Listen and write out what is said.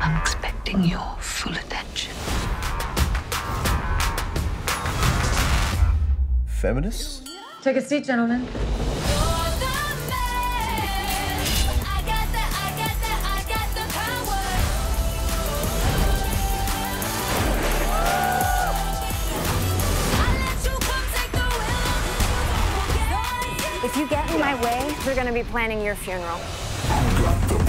I'm expecting your full attention. Feminists? Take a seat, gentlemen. If you get in my way, they're gonna be planning your funeral. Got the